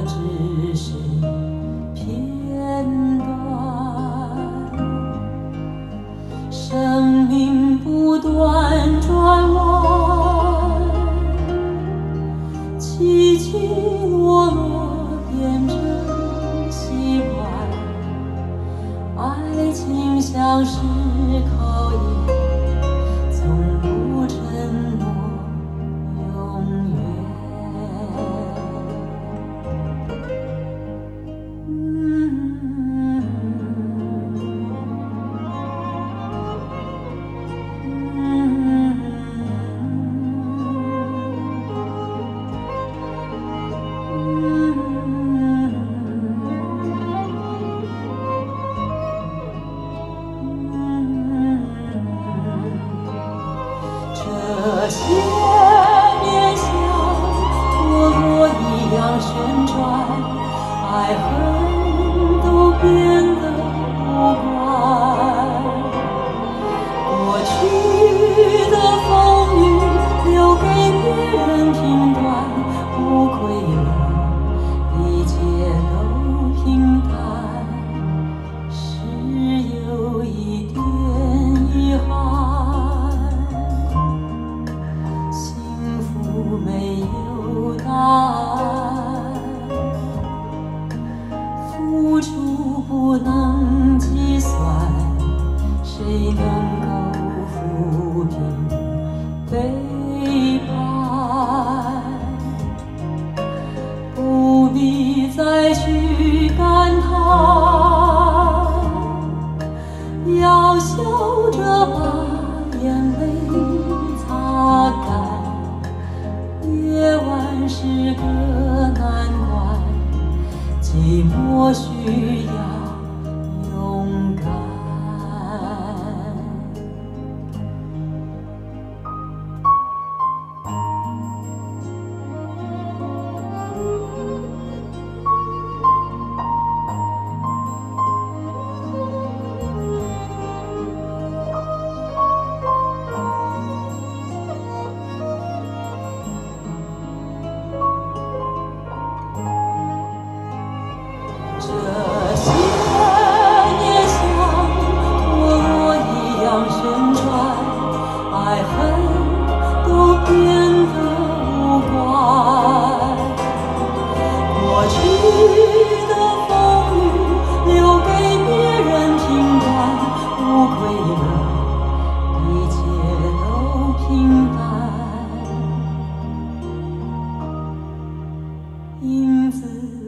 只是片段，生命不断转弯，起起落落变成习惯，爱情像是考验，从不承诺永远。这些年像陀螺一样旋转，爱恨都变得无关。过去的风雨留给别人评断，无愧了，一切都平淡，是有一点遗憾。没有答案，付出不能计算，谁能够抚平背叛？不必再去感叹，要笑着把眼泪擦干。夜晚是个难关，寂寞需要勇敢。这些年像陀螺一样旋转，爱恨都变得无关。过去的风雨留给别人评断，无愧了，一切都平淡。影子